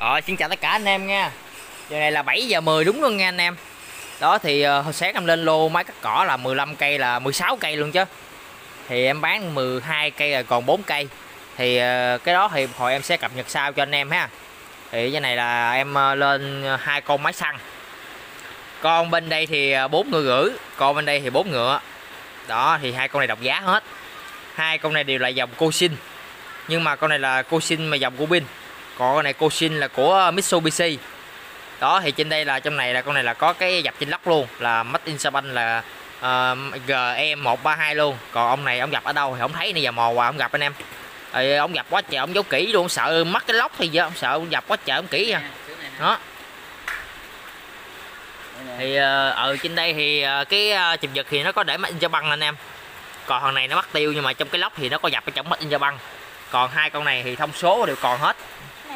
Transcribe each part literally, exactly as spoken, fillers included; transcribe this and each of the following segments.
Ờ, xin chào tất cả anh em nha. Giờ này là bảy giờ mười đúng luôn nha anh em. Đó thì uh, hồi sáng em lên lô máy cắt cỏ là mười lăm cây là mười sáu cây luôn chứ. Thì em bán mười hai cây rồi còn bốn cây. Thì uh, cái đó thì hồi em sẽ cập nhật sau cho anh em ha. Thì cái này là em uh, lên hai con máy xăng. Con bên đây thì bốn ngựa rưỡi, con bên đây thì bốn ngựa. Đó thì hai con này đồng giá hết. Hai con này đều là dòng Coshin. Nhưng mà con này là Coshin mà dòng của Bin. Còn con này Coshin là của Mitsubishi. Đó thì trên đây là trong này là con này là có cái dập trên lốc luôn, là Made in Japan là uh, G E một ba hai luôn. Còn ông này ông gặp ở đâu thì không thấy, nãy giờ mò qua ông gặp anh em. Thì ông gặp quá trời, ông giấu kỹ luôn, sợ mất cái lốc thì giờ ông sợ ông gặp quá trời ông kỹ nha. Đó. Thì ở uh, trên đây thì uh, cái uh, chụp giật thì nó có để Made in Japan anh em. Còn thằng này nó mất tiêu nhưng mà trong cái lốc thì nó có dập ở trong Made in Japan. Còn hai con này thì thông số đều còn hết.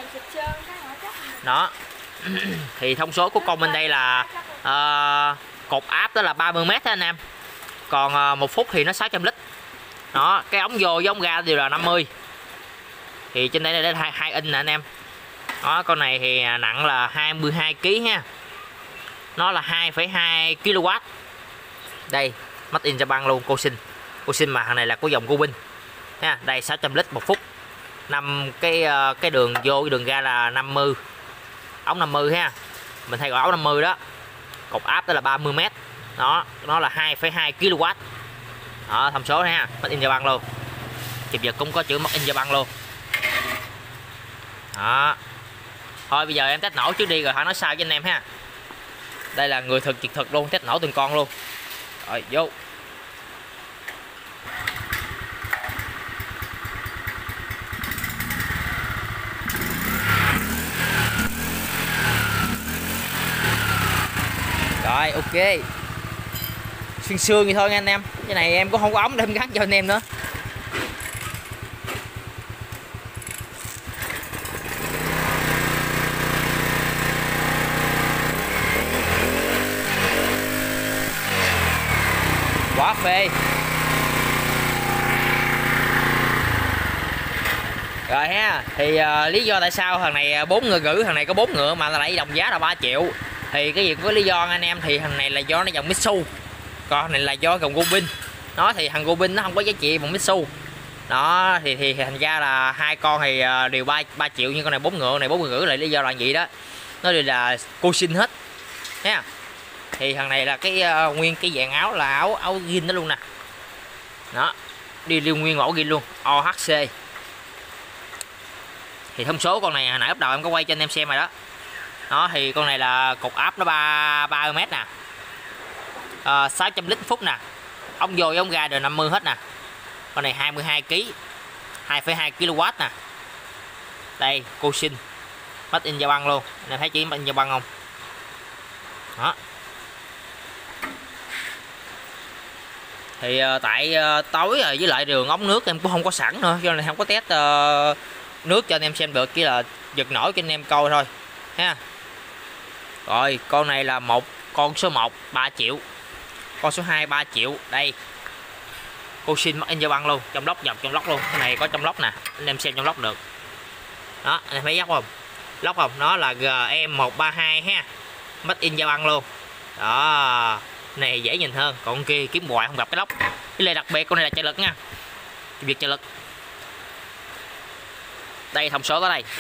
Đó. Thì thông số của con bên đây là uh, cột áp đó là ba mươi mét đó anh em. Còn uh, một phút thì nó sáu trăm lít. Đó, cái ống vô với ống ra đều là năm mươi. Thì trên đây là hai inch nè anh em. Đó, con này thì nặng là hai mươi hai ki lô gam ha. Nó là hai phẩy hai ki lô oát. Đây, Made in Japan luôn, Coshin. Coshin mà thằng này là của dòng của Bin. Ha, đây sáu trăm lít một phút. năm cái uh, cái đường vô cái đường ra là năm mươi. Ống năm mươi ha. Mình hay gọi ống năm mươi đó. Cột áp đó là ba mươi mét. Đó, nó là hai phẩy hai ki lô oát. Đó, thông số ha, Made in Japan luôn. Chụp giật cũng có chữ Made in Japan luôn. Đó. Thôi bây giờ em test nổ trước đi rồi hãy nói sao cho anh em ha. Đây là người thực trực thực luôn, test nổ từng con luôn. Rồi vô. Rồi ok. Xuyên xương vậy thôi nha anh em. Cái này em cũng không có ống để em gắn cho anh em nữa. Quá phê. Rồi ha. Thì uh, lý do tại sao thằng này bốn ngựa rưỡi, thằng này có bốn ngựa mà lại đồng giá là ba triệu. Thì cái gì có lý do anh em, thì thằng này là do nó dòng Mitsu, còn này là do dòng Gobin. Nó thì thằng Gobin nó không có giá trị bằng Mitsu. Đó thì thì thành ra là hai con thì đều ba ba triệu, nhưng con này bốn ngựa này bốn ngựa rưỡi, lại lý do là gì đó. Nó đều là Coshin hết nha. Thì thằng này là cái uh, nguyên cái dạng áo là áo áo gin đó luôn nè. Đó, đi liên nguyên mẫu gin luôn, O H C. Thì thông số con này hồi nãy lúc đầu em có quay cho anh em xem rồi đó. Đó thì con này là cột áp nó ba ba mươi mét nè. À, sáu trăm lít phút nè. Ống vô ống ra đều năm mươi hết nè. Con này hai mươi hai ki lô gam, hai phẩy hai ki lô oát nè. Đây, Coshin. Made in Japan luôn. Anh em thấy chữ Made in Japan không? Đó. Thì uh, tại uh, tối rồi với lại đường ống nước em cũng không có sẵn nữa, cho nên không có test uh, nước cho anh em xem được, chỉ là giật nổi cho anh em coi thôi ha. Rồi con này là một con số một ba triệu, con số hai ba triệu. Đây Coshin Made in Japan luôn, trong lốc, dọc trong lốc luôn. Cái này có trong lốc nè, anh em xem trong lốc được. Đó, anh em thấy dốc không? Lốc không? Nó là G E một ba hai ha, Made in Japan luôn. Đó, này dễ nhìn hơn, còn kia kiếm hoài không gặp cái lốc. Cái này đặc biệt, con này là trợ lực nha, việc trợ lực. Đây thông số tới đây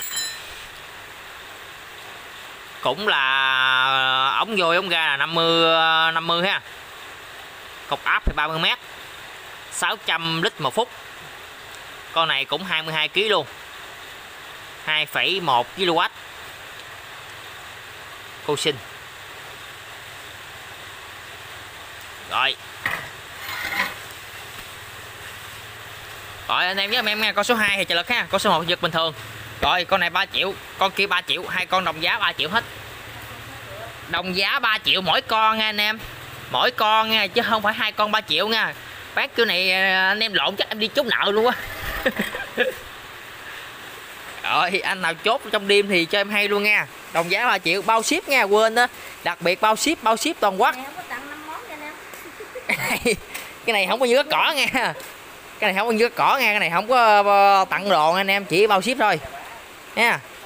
cũng là ống vô ống ra là năm mươi năm mươi ha. Cột áp thì ba mươi mét, sáu trăm lít một phút. Con này cũng hai mươi hai ki lô gam luôn, hai phẩy một ki lô oát. Coshin. Rồi. Rồi anh em với em nghe, con số hai thì trợ lực ha, con số một giật bình thường. Rồi con này ba triệu, con kia ba triệu, hai con đồng giá ba triệu hết. Đồng giá ba triệu mỗi con nha anh em. Mỗi con nha, chứ không phải hai con ba triệu nha. Bán kiểu này anh em lộn chắc em đi chốt nợ luôn á. Rồi anh nào chốt trong đêm thì cho em hay luôn nha. Đồng giá ba triệu, bao ship nha, quên đó. Đặc biệt bao ship, bao ship toàn quốc. Cái này không có như cỏ nha. Cái này không có như cỏ nha, cái này không có tặng đồ anh em, chỉ bao ship thôi nha.